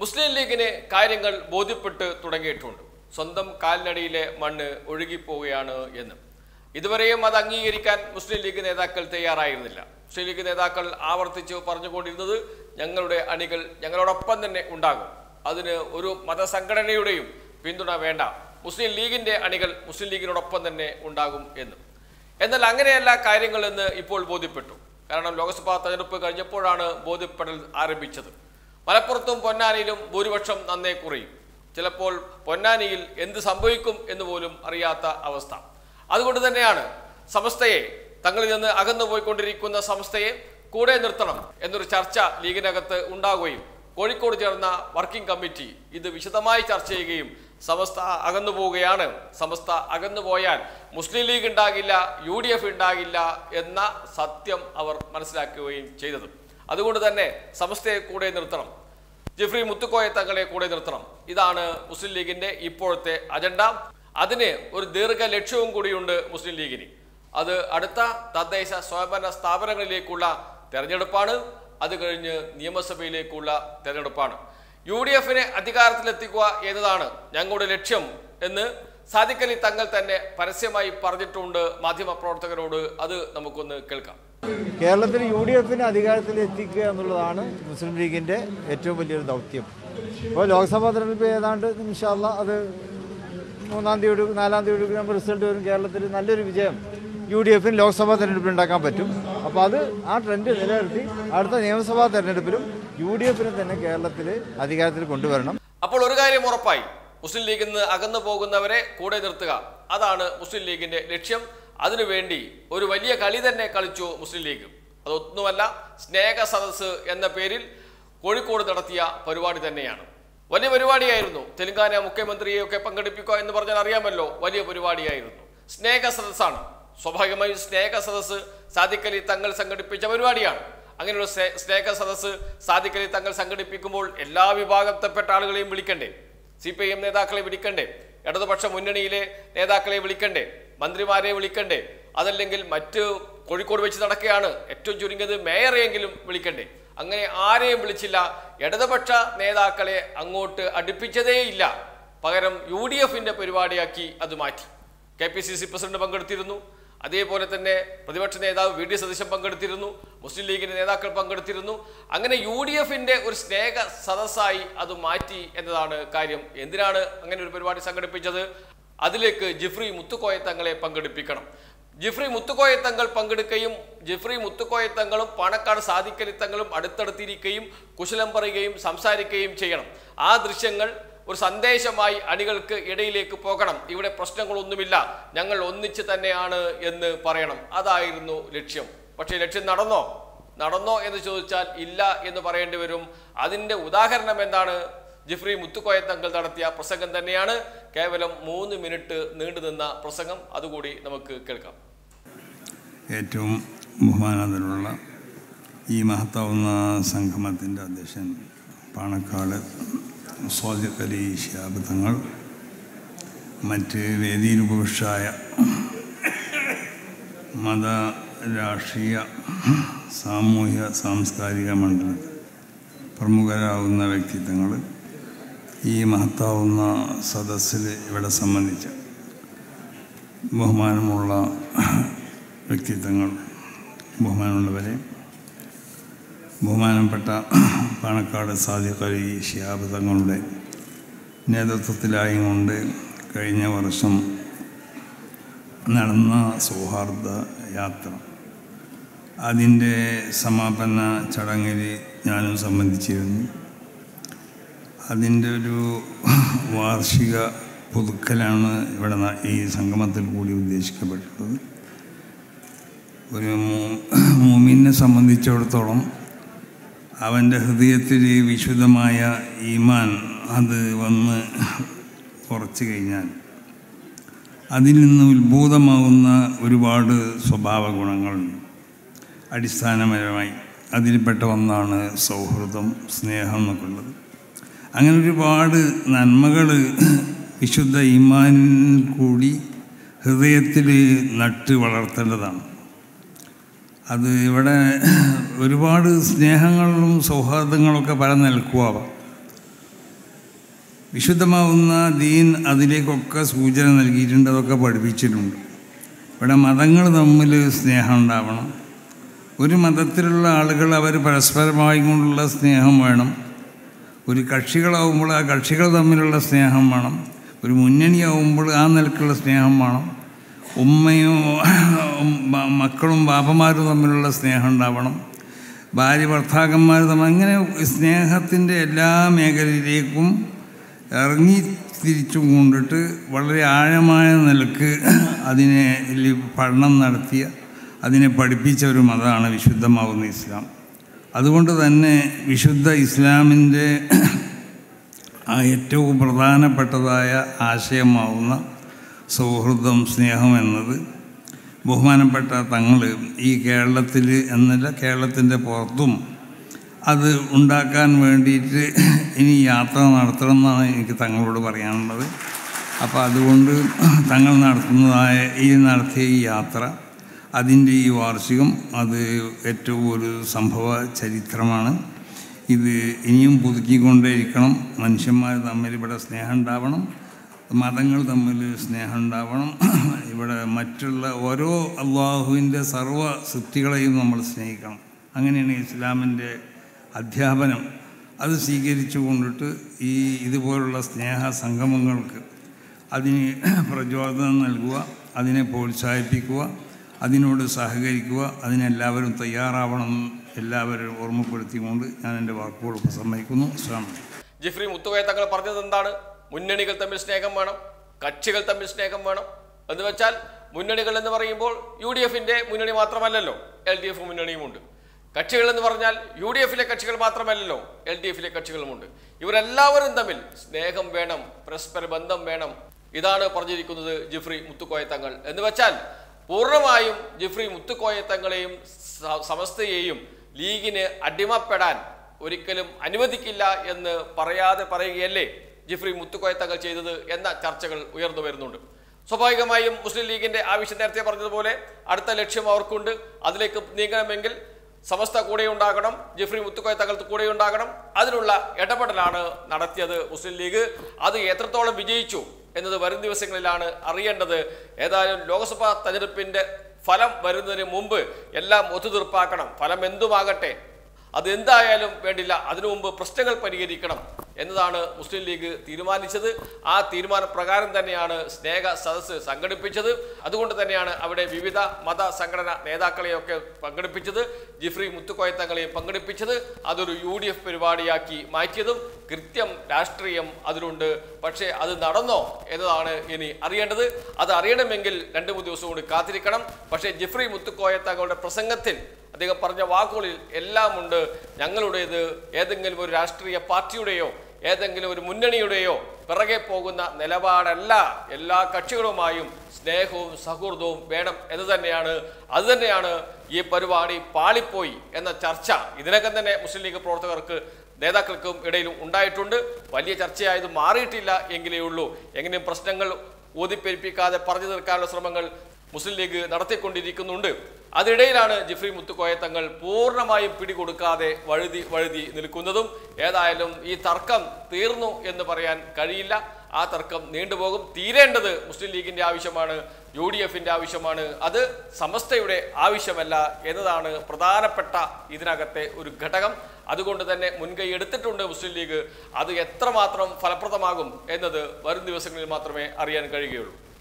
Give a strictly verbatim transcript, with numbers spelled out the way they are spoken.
മുസ്ലിം ലീഗിന് കാര്യങ്ങൾ ബോധ്യപ്പെട്ട് തുടങ്ങിയിട്ടുണ്ട്. സ്വന്തം കാലിനടിയിലെ മണ്ണ് ഒഴുകിപ്പോവുകയാണ് എന്ന്. ഇതുവരെയും അത് അംഗീകരിക്കാൻ മുസ്ലിം ലീഗ് നേതാക്കൾ തയ്യാറായിരുന്നില്ല. മുസ്ലിം ലീഗ് നേതാക്കൾ ആവർത്തിച്ച് പറഞ്ഞുകൊണ്ടിരുന്നത് ഞങ്ങളുടെ അണികൾ ഞങ്ങളോടൊപ്പം തന്നെ ഉണ്ടാകും, അതിന് ഒരു മതസംഘടനയുടെയും പിന്തുണ വേണ്ട, മുസ്ലിം ലീഗിന്റെ അണികൾ മുസ്ലിം ലീഗിനോടൊപ്പം തന്നെ ഉണ്ടാകും എന്ന്. എന്നാൽ അങ്ങനെയല്ല കാര്യങ്ങളെന്ന് ഇപ്പോൾ ബോധ്യപ്പെട്ടു. കാരണം ലോക്സഭാ തെരഞ്ഞെടുപ്പ് കഴിഞ്ഞപ്പോഴാണ് ബോധ്യപ്പെടൽ ആരംഭിച്ചത്. മലപ്പുറത്തും പൊന്നാനിയിലും ഭൂരിപക്ഷം നന്നേ കുറയും. ചിലപ്പോൾ പൊന്നാനിയിൽ എന്ത് സംഭവിക്കും എന്ന് പോലും അറിയാത്ത അവസ്ഥ. അതുകൊണ്ട് തന്നെയാണ് സമസ്തയെ, തങ്ങളിൽ നിന്ന് അകന്നു പോയിക്കൊണ്ടിരിക്കുന്ന സമസ്തയെ കൂടെ നിർത്തണം എന്നൊരു ചർച്ച ലീഗിനകത്ത് ഉണ്ടാവുകയും കോഴിക്കോട് ചേർന്ന വർക്കിംഗ് കമ്മിറ്റി ഇത് വിശദമായി ചർച്ച ചെയ്യുകയും സമസ്ത അകന്നു പോവുകയാണ്, സമസ്ത അകന്നു പോയാൽ മുസ്ലിം ലീഗ് ഉണ്ടാകില്ല, യു ഡി എഫ് ഉണ്ടാകില്ല എന്ന സത്യം അവർ മനസ്സിലാക്കുകയും ചെയ്തത്. അതുകൊണ്ട് തന്നെ സമസ്തയെ കൂടെ നിർത്തണം, ജിഫ്രി മുത്തുക്കോയ തങ്ങളെ കൂടെ നിർത്തണം. ഇതാണ് മുസ്ലിം ലീഗിന്റെ ഇപ്പോഴത്തെ അജണ്ട. അതിന് ഒരു ദീർഘ ലക്ഷ്യവും കൂടിയുണ്ട് മുസ്ലിം ലീഗിന്. അത് അടുത്ത തദ്ദേശ സ്വയംഭരണ സ്ഥാപനങ്ങളിലേക്കുള്ള തെരഞ്ഞെടുപ്പാണ്. അത് കഴിഞ്ഞ് നിയമസഭയിലേക്കുള്ള തെരഞ്ഞെടുപ്പാണ്. യു ഡി എഫിനെ അധികാരത്തിലെത്തിക്കുക എന്നതാണ് ഞങ്ങളുടെ ലക്ഷ്യം എന്ന് സാദിഖ് അലി തങ്ങൾ തന്നെ പരസ്യമായി പറഞ്ഞിട്ടുണ്ട് മാധ്യമപ്രവർത്തകരോട്. അത് നമുക്കൊന്ന് കേൾക്കാം. കേരളത്തിൽ യു ഡി എഫിനെ അധികാരത്തിൽ എത്തിക്കുക എന്നുള്ളതാണ് മുസ്ലിം ലീഗിൻ്റെ ഏറ്റവും വലിയൊരു ദൗത്യം. ഇപ്പോൾ ലോക്സഭാ തെരഞ്ഞെടുപ്പ് ഏതാണ്ട് ഇൻഷാ അല്ലാഹ് അത് മൂന്നാം തീയതി നാലാം തീയതി നമ്മൾ റിസൾട്ട് വരും. കേരളത്തിൽ നല്ലൊരു വിജയം യു ഡി എഫിന് ലോക്സഭാ തെരഞ്ഞെടുപ്പിൽ ഉണ്ടാക്കാൻ പറ്റും. അപ്പോൾ അത് ആ ട്രെൻഡ് നിലനിർത്തി അടുത്ത നിയമസഭാ തെരഞ്ഞെടുപ്പിലും യു ഡി എഫിനെ തന്നെ കേരളത്തിൽ അധികാരത്തിൽ കൊണ്ടുവരണം. അപ്പോൾ ഒരു കാര്യം ഉറപ്പായി, മുസ്ലിം ലീഗിൽ നിന്ന് അകന്നു പോകുന്നവരെ കൂടെ നിർത്തുക, അതാണ് മുസ്ലിം ലീഗിന്റെ ലക്ഷ്യം. അതിനുവേണ്ടി ഒരു വലിയ കളി തന്നെ കളിച്ചു മുസ്ലിം ലീഗ്. അതൊന്നുമല്ല, സ്നേഹ സദസ്സ് എന്ന പേരിൽ കോഴിക്കോട് നടത്തിയ പരിപാടി തന്നെയാണ്. വലിയ പരിപാടിയായിരുന്നു. തെലങ്കാന മുഖ്യമന്ത്രിയെയൊക്കെ പങ്കെടുപ്പിക്കുക എന്ന് പറഞ്ഞാൽ അറിയാമല്ലോ, വലിയ പരിപാടിയായിരുന്നു. സ്നേഹ സദസ്സാണ്. സ്വാഭാവികമായും സ്നേഹ സദസ്സ് സാദിഖ് അലി തങ്ങൾ സംഘടിപ്പിച്ച പരിപാടിയാണ്. അങ്ങനെയുള്ള സ്നേഹ സദസ്സ് സാദിഖ് അലി തങ്ങൾ സംഘടിപ്പിക്കുമ്പോൾ എല്ലാ വിഭാഗത്തിൽപ്പെട്ട ആളുകളെയും വിളിക്കണ്ടേ? സി പി ഐ എം നേതാക്കളെ വിളിക്കണ്ടേ? ഇടതുപക്ഷ മുന്നണിയിലെ നേതാക്കളെ വിളിക്കണ്ടേ? മന്ത്രിമാരെ വിളിക്കണ്ടേ? അതല്ലെങ്കിൽ മറ്റ് കോഴിക്കോട് വെച്ച് നടക്കുകയാണ്, ഏറ്റവും ചുരുങ്ങിയത് മേയറെയെങ്കിലും വിളിക്കണ്ടേ? അങ്ങനെ ആരെയും വിളിച്ചില്ല. ഇടതുപക്ഷ നേതാക്കളെ അങ്ങോട്ട് അടുപ്പിച്ചതേയില്ല. പകരം യു ഡി എഫിന്റെ പരിപാടിയാക്കി അത് മാറ്റി. K P C C president പങ്കെടുത്തിരുന്നു. അതേപോലെ തന്നെ പ്രതിപക്ഷ നേതാവ് വി ഡി സതീശൻ പങ്കെടുത്തിരുന്നു. മുസ്ലിം ലീഗിന്റെ നേതാക്കൾ പങ്കെടുത്തിരുന്നു. അങ്ങനെ യു ഡി എഫിന്റെ ഒരു സ്നേഹ സദസ്സായി അത് മാറ്റി എന്നതാണ് കാര്യം. എന്തിനാണ് അങ്ങനെ ഒരു പരിപാടി സംഘടിപ്പിച്ചത്? അതിലേക്ക് ജിഫ്രി മുത്തുക്കോയ തങ്ങളെ പങ്കെടുപ്പിക്കണം. ജിഫ്രി മുത്തുക്കോയ തങ്ങൾ പങ്കെടുക്കുകയും ജിഫ്രി മുത്തുക്കോയ തങ്ങളും പാണക്കാട് സാദിഖ് അലി തങ്ങളും അടുത്തടുത്തിരിക്കുകയും കുശലം പറയുകയും സംസാരിക്കുകയും ചെയ്യണം. ആ ദൃശ്യങ്ങൾ ഒരു സന്ദേശമായി അണികൾക്ക് ഇടയിലേക്ക് പോകണം. ഇവിടെ പ്രശ്നങ്ങളൊന്നുമില്ല, ഞങ്ങൾ ഒന്നിച്ച് തന്നെയാണ് എന്ന് പറയണം. അതായിരുന്നു ലക്ഷ്യം. പക്ഷേ ലക്ഷ്യം നടന്നോ? നടന്നോ എന്ന് ചോദിച്ചാൽ ഇല്ല എന്ന് പറയേണ്ടി വരും. അതിൻ്റെ ഉദാഹരണം എന്താണ്? ജിഫ്രി മുത്തുക്കോയ തങ്ങൾ നടത്തിയ പ്രസംഗം തന്നെയാണ്. കേവലം മൂന്ന് മിനിറ്റ് നീണ്ടു നിന്ന പ്രസംഗം. അതുകൂടി നമുക്ക് കേൾക്കാം. ഏറ്റവും ബഹുമാനത്തിലുള്ള ഈ മഹത്താവുന്ന സംഗമത്തിൻ്റെ അധ്യക്ഷൻ പാണക്കാട് സാദിഖ് അലി ശിഹാബ് തങ്ങൾ, മറ്റ് വേദിയിൽ ഉപവിഷ്ടായ മത, രാഷ്ട്രീയ, സാമൂഹ്യ, സാംസ്കാരിക മണ്ഡലത്തിൽ പ്രമുഖരാകുന്ന വ്യക്തിത്വങ്ങൾ, ഈ മഹത്താവുന്ന സദസ്സിൽ ഇവിടെ സംബന്ധിച്ച ബഹുമാനമുള്ള വ്യക്തിത്വങ്ങൾ, ബഹുമാനമുള്ളവരെ, ബഹുമാനപ്പെട്ട പാണക്കാട് സാദിഖ് അലി ശിഹാബ് തങ്ങളുടെ നേതൃത്വത്തിലായി കൊണ്ട് കഴിഞ്ഞ വർഷം നടന്ന സൗഹാർദ്ദ യാത്ര, അതിൻ്റെ സമാപന ചടങ്ങിൽ ഞാനും സംബന്ധിച്ചിരുന്നു. അതിൻ്റെ ഒരു വാർഷിക പുതുക്കലാണ് ഇവിടെ ഈ സംഗമത്തിൽ കൂടി ഉദ്ദേശിക്കപ്പെട്ടിട്ടുള്ളത്. ഒരു മുഅ്മിനെ സംബന്ധിച്ചിടത്തോളം അവൻ്റെ ഹൃദയത്തിൽ വിശുദ്ധമായ ഈമാൻ അത് വന്ന് കുറച്ച് കഴിഞ്ഞാൽ അതിൽ നിന്ന് ഉത്ഭൂതമാകുന്ന ഒരുപാട് സ്വഭാവ ഗുണങ്ങളുണ്ട്. അടിസ്ഥാനപരമായി അതിൽപ്പെട്ട ഒന്നാണ് സൗഹൃദം, സ്നേഹം എന്നൊക്കെ ഉള്ളത്. അങ്ങനെ ഒരുപാട് നന്മകൾ വിശുദ്ധ ഈമാനിൽ കൂടി ഹൃദയത്തിൽ നട്ട് വളർത്തേണ്ടതാണ്. അത് ഇവിടെ ഒരുപാട് സ്നേഹങ്ങളും സൗഹാർദ്ദങ്ങളൊക്കെ പല നിൽക്കുവാം. വിശുദ്ധമാവുന്ന ദീൻ അതിലേക്കൊക്കെ സൂചന നൽകിയിട്ടുണ്ട്, അതൊക്കെ പഠിപ്പിച്ചിട്ടുണ്ട്. ഇവിടെ മതങ്ങൾ തമ്മിൽ സ്നേഹം ഉണ്ടാവണം. ഒരു മതത്തിലുള്ള ആളുകൾ അവർ പരസ്പരമായി കൊണ്ടുള്ള സ്നേഹം വേണം. ഒരു കക്ഷികളാവുമ്പോൾ ആ കക്ഷികൾ തമ്മിലുള്ള സ്നേഹം വേണം. ഒരു മുന്നണിയാവുമ്പോൾ ആ നിലക്കുള്ള സ്നേഹം വേണം. ഉമ്മയും മക്കളും ബാപ്പമാരും തമ്മിലുള്ള സ്നേഹം ഉണ്ടാവണം. ഭാര്യ ഭർത്താക്കന്മാർ തമ്മിൽ, അങ്ങനെ സ്നേഹത്തിൻ്റെ എല്ലാ മേഖലയിലേക്കും ഇറങ്ങി തിരിച്ചു കൊണ്ടിട്ട് വളരെ ആഴമായ നിലക്ക് അതിനെ പഠനം നടത്തിയ, അതിനെ പഠിപ്പിച്ച ഒരു മതമാണ് വിശുദ്ധമാവുന്ന ഇസ്ലാം. അതുകൊണ്ട് തന്നെ വിശുദ്ധ ഇസ്ലാമിൻ്റെ ആ ഏറ്റവും പ്രധാനപ്പെട്ടതായ ആശയമാവുന്ന സൗഹൃദം, സ്നേഹം എന്നത് ബഹുമാനപ്പെട്ട തങ്ങൾ ഈ കേരളത്തിൽ എന്നല്ല കേരളത്തിൻ്റെ പുറത്തും അത് ഉണ്ടാക്കാൻ വേണ്ടിയിട്ട് ഇനി യാത്ര നടത്തണം എന്നാണ് എനിക്ക് തങ്ങളോട് പറയാനുള്ളത്. അപ്പോൾ അതുകൊണ്ട് തങ്ങൾ നടത്തുന്നതായ ഈ നടത്തിയ ഈ യാത്ര, അതിൻ്റെ ഈ വാർഷികം, അത് ഏറ്റവും ഒരു സംഭവ ചരിത്രമാണ്. ഇത് ഇനിയും പുതുക്കിക്കൊണ്ടേയിരിക്കണം. മനുഷ്യന്മാർ തമ്മിൽ ഇവിടെ സ്നേഹം ഉണ്ടാവണം, മതങ്ങൾ തമ്മിൽ സ്നേഹം ഉണ്ടാവണം. ഇവിടെ മറ്റുള്ള ഓരോ അള്ളാഹുവിൻ്റെ സർവ്വ സൃഷ്ടികളെയും നമ്മൾ സ്നേഹിക്കണം. അങ്ങനെയാണ് ഇസ്ലാമിൻ്റെ അധ്യാപനം. അത് സ്വീകരിച്ചു കൊണ്ടിട്ട് ഈ ഇതുപോലുള്ള സ്നേഹ സംഗമങ്ങൾക്ക് അതിന് പ്രചോദനം നൽകുക, അതിനെ പ്രോത്സാഹിപ്പിക്കുക, അതിനോട് സഹകരിക്കുക, അതിനെല്ലാവരും തയ്യാറാവണം എല്ലാവരും ഓർമ്മപ്പെടുത്തിക്കൊണ്ട് ഞാൻ എൻ്റെ വാക്കുകൾ ഉപസംഹരിക്കുന്നു. അസ്സലാമു അലൈക്കും. ജിഫ്രി മുത്തുകോയ തങ്ങൾ പറഞ്ഞത് എന്താണ്? മുന്നണികൾ തമ്മിൽ സ്നേഹം വേണം, കക്ഷികൾ തമ്മിൽ സ്നേഹം വേണം എന്ന് വെച്ചാൽ മുന്നണികൾ എന്ന് പറയുമ്പോൾ യു ഡി എഫിൻ്റെ മുന്നണി മാത്രമല്ലല്ലോ, എൽ ഡി എഫ് മുന്നണിയുമുണ്ട്. കക്ഷികൾ എന്ന് പറഞ്ഞാൽ യു ഡി എഫിലെ കക്ഷികൾ മാത്രമല്ലല്ലോ, എൽ ഡി എഫിലെ കക്ഷികളുമുണ്ട്. ഇവരെല്ലാവരും തമ്മിൽ സ്നേഹം വേണം, പരസ്പര ബന്ധം വേണം. ഇതാണ് പറഞ്ഞിരിക്കുന്നത് ജിഫ്രി മുത്തുക്കോയ തങ്ങൾ. എന്ന് വെച്ചാൽ പൂർണ്ണമായും ജിഫ്രി മുത്തുക്കോയ തങ്ങളെയും സമസ്തയെയും ലീഗിന് അടിമപ്പെടാൻ ഒരിക്കലും അനുവദിക്കില്ല എന്ന് പറയാതെ പറയുകയല്ലേ ജിഫ്രി മുത്തുക്കോയ തങ്ങൾ ചെയ്തത് എന്ന ചർച്ചകൾ ഉയർന്നു വരുന്നുണ്ട്. സ്വാഭാവികമായും മുസ്ലിം ലീഗിന്റെ ആവശ്യം നേരത്തെ പറഞ്ഞതുപോലെ അടുത്ത ലക്ഷ്യം അവർക്കുണ്ട്. അതിലേക്ക് നീങ്ങണമെങ്കിൽ സമസ്ത കൂടെ ഉണ്ടാകണം, ജിഫ്രി മുത്തുക്കോയ തങ്ങൾ കൂടെ ഉണ്ടാകണം. അതിനുള്ള ഇടപെടലാണ് നടത്തിയത് മുസ്ലിം ലീഗ്. അത് എത്രത്തോളം വിജയിച്ചു എന്നത് വരും ദിവസങ്ങളിലാണ് അറിയേണ്ടത്. ഏതായാലും ലോക്സഭാ തെരഞ്ഞെടുപ്പിന്റെ ഫലം വരുന്നതിന് മുമ്പ് എല്ലാം ഒത്തുതീർപ്പാക്കണം. ഫലം എന്തുമാകട്ടെ, അതെന്തായാലും വേണ്ടില്ല, അതിനു മുമ്പ് പ്രശ്നങ്ങൾ പരിഹരിക്കണം എന്നതാണ് മുസ്ലിം ലീഗ് തീരുമാനിച്ചത്. ആ തീരുമാനപ്രകാരം തന്നെയാണ് സ്നേഹ സദസ്സ് സംഘടിപ്പിച്ചത്. അതുകൊണ്ട് തന്നെയാണ് അവിടെ വിവിധ മത സംഘടന നേതാക്കളെയൊക്കെ പങ്കെടുപ്പിച്ചത്, ജിഫ്രി മുത്തുക്കോയ തങ്ങളെയും പങ്കെടുപ്പിച്ചത്. അതൊരു യു ഡി എഫ് പരിപാടിയാക്കി മാറ്റിയതും കൃത്യം രാഷ്ട്രീയം അതിലുണ്ട്. പക്ഷേ അത് നടന്നോ എന്നതാണ് ഇനി അറിയേണ്ടത്. അത് അറിയണമെങ്കിൽ രണ്ടു മൂന്ന് ദിവസം കൂടി കാത്തിരിക്കണം. പക്ഷേ ജിഫ്രി മുത്തുക്കോയ തങ്ങളുടെ പ്രസംഗത്തിൽ അദ്ദേഹം പറഞ്ഞ വാക്കുകളിൽ എല്ലാം ഉണ്ട്. ഞങ്ങളുടേത് ഏതെങ്കിലും ഒരു രാഷ്ട്രീയ പാർട്ടിയുടെയോ ഏതെങ്കിലും ഒരു മുന്നണിയുടെയോ പിറകെ പോകുന്ന നിലപാടല്ല. എല്ലാ കക്ഷികളുമായും സ്നേഹവും സൗഹൃദവും വേണം എന്ന് തന്നെയാണ്. അതുതന്നെയാണ് ഈ പരിപാടി പാളിപ്പോയി എന്ന ചർച്ച ഇതിനകം തന്നെ മുസ്ലിം ലീഗ് പ്രവർത്തകർക്ക് നേതാക്കൾക്കും ഇടയിലും ഉണ്ടായിട്ടുണ്ട്. വലിയ ചർച്ചയായത് മാറിയിട്ടില്ല എങ്കിലേ ഉള്ളൂ. എങ്ങനെയും പ്രശ്നങ്ങൾ ഊതിപ്പെരിപ്പിക്കാതെ പറഞ്ഞു തീർക്കാനുള്ള ശ്രമങ്ങൾ മുസ്ലിം ലീഗ് നടത്തിക്കൊണ്ടിരിക്കുന്നുണ്ട്. അതിനിടയിലാണ് ജിഫ്രി മുത്തുക്കോയ തങ്ങൾ പൂർണ്ണമായും പിടികൊടുക്കാതെ വഴുതി വഴുതി നിൽക്കുന്നതും. ഏതായാലും ഈ തർക്കം തീർന്നു എന്ന് പറയാൻ കഴിയില്ല. ആ തർക്കം നീണ്ടുപോകും. തീരേണ്ടത് മുസ്ലിം ലീഗിന്റെ ആവശ്യമാണ്, യു ഡി എഫിന്റെ ആവശ്യമാണ്. അത് സമസ്തയുടെ ആവശ്യമല്ല എന്നതാണ് പ്രധാനപ്പെട്ട ഇതിനകത്തെ ഒരു ഘടകം. അതുകൊണ്ട് തന്നെ മുൻകൈ എടുത്തിട്ടുണ്ട് മുസ്ലിം ലീഗ്. അത് എത്രമാത്രം ഫലപ്രദമാകും എന്നത് വരും ദിവസങ്ങളിൽ മാത്രമേ അറിയാൻ കഴിയുകയുള്ളൂ.